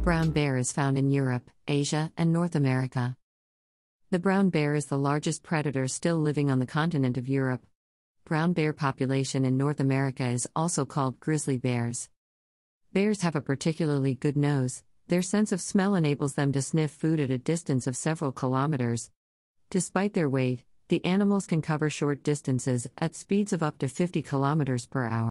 brown bear is found in Europe, Asia, and North America. The brown bear is the largest predator still living on the continent of Europe. Brown bear population in North America is also called grizzly bears. Bears have a particularly good nose. Their sense of smell enables them to sniff food at a distance of several kilometers. Despite their weight, the animals can cover short distances at speeds of up to 50 kilometers per hour.